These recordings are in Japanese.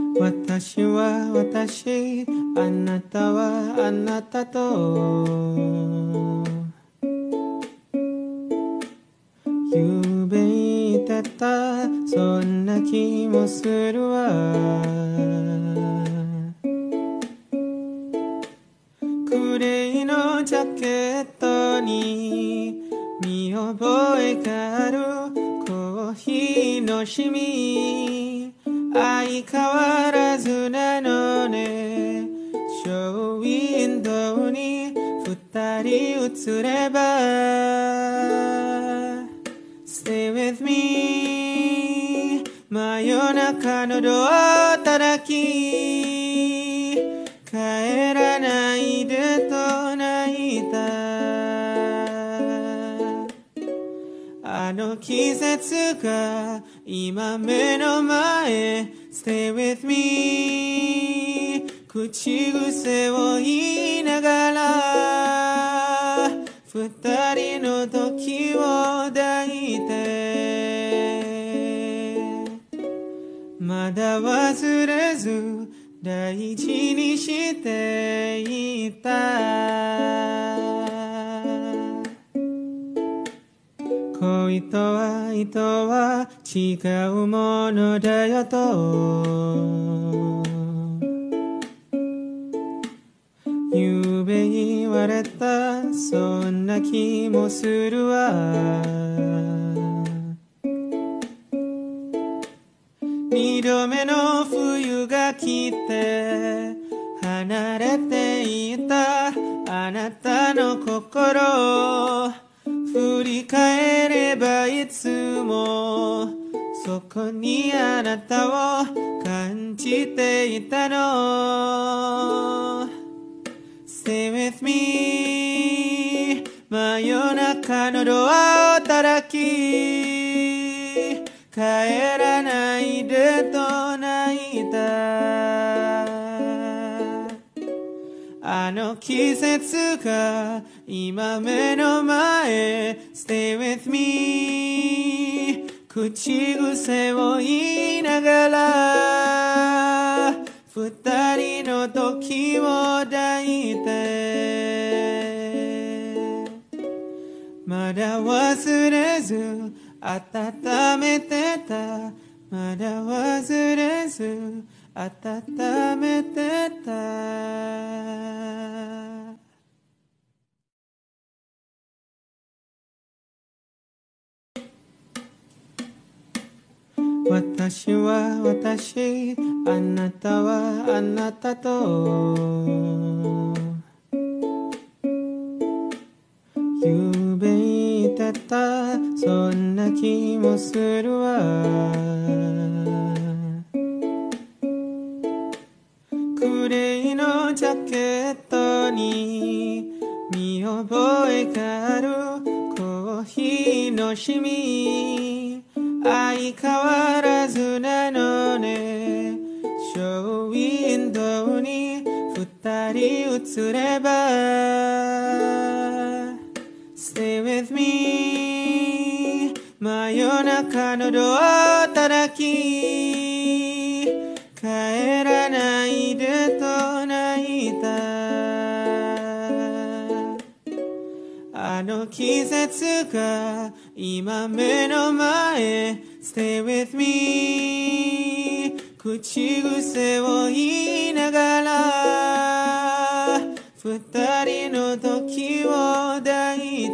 私は私、あなたはあなたとゆうべ言ってた、そんな気もするわ。グレーのジャケットに見覚えがあるコーヒーのシミ、相変わらずなのね。ショーウィンドウに二人映れば Stay with me 真夜中のドア叩き帰らないでと泣いたあの季節が今目の前 Stay with me 口癖を言いながら二人の時を抱いてまだ忘れず大事にしていた恋と愛とは違うものだよとゆうべ言われたそんな気もするわ二度目の冬が来て離れていたあなたの心振り返ればいつもそこにあなたを感じていたの Stay with me 真夜中のドアを叩き帰らないでと泣いたあの季節が今目の前 Stay with me 口癖を言いながら二人の時を抱いてまだ忘れず温めてたまだ忘れず温めてた私は私あなたはあなたとゆうべ言ってたそんな気もするわグレーのジャケットに見覚えがあるコーヒーのシミ相変わらずなのねショーウィンドウに二人映れば Stay with me 真夜中のドア叩き帰らないでと泣いたあの季節が今目の前 Stay with me 口癖を言いながら二人の時を抱い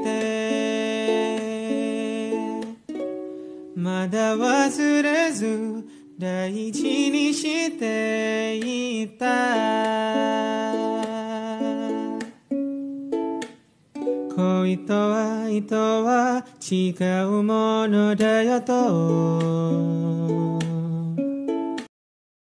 てまだ忘れず大事にしていた恋と愛とは違うものだよと